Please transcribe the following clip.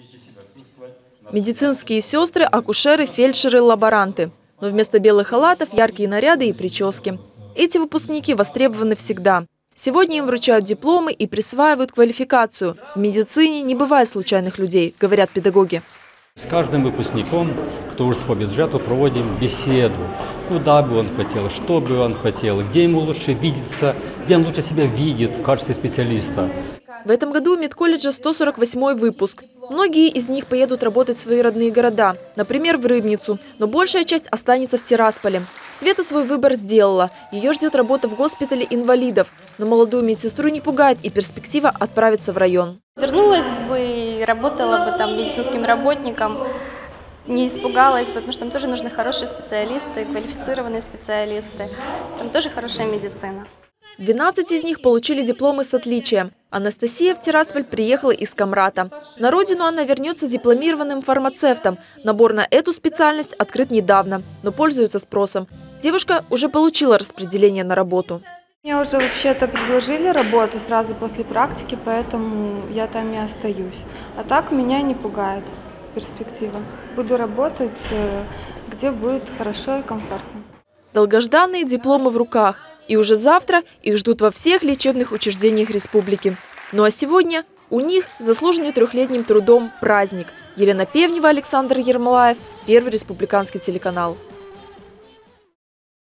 Медицинские сестры, акушеры, фельдшеры, лаборанты. Но вместо белых халатов яркие наряды и прически. Эти выпускники востребованы всегда. Сегодня им вручают дипломы и присваивают квалификацию. В медицине не бывает случайных людей, говорят педагоги. С каждым выпускником, кто уже по бюджету, проводим беседу. Куда бы он хотел, что бы он хотел, где ему лучше видеться, где он лучше себя видит в качестве специалиста. В этом году у медколледжа 148-й выпуск. Многие из них поедут работать в свои родные города, например, в Рыбницу, но большая часть останется в Тирасполе. Света свой выбор сделала. Ее ждет работа в госпитале инвалидов. Но молодую медсестру не пугает и перспектива отправиться в район. Вернулась бы, работала бы там медицинским работником, не испугалась бы, потому что там тоже нужны хорошие специалисты, квалифицированные специалисты. Там тоже хорошая медицина. 12 из них получили дипломы с отличием. Анастасия в Тирасполь приехала из Камрата. На родину она вернется дипломированным фармацевтом. Набор на эту специальность открыт недавно, но пользуется спросом. Девушка уже получила распределение на работу. Мне уже вообще-то предложили работу сразу после практики, поэтому я там и остаюсь. А так меня не пугает перспектива. Буду работать, где будет хорошо и комфортно. Долгожданные дипломы в руках. И уже завтра их ждут во всех лечебных учреждениях республики. Ну а сегодня у них заслуженный трехлетним трудом праздник. Елена Певнева, Александр Ермолаев, Первый республиканский телеканал.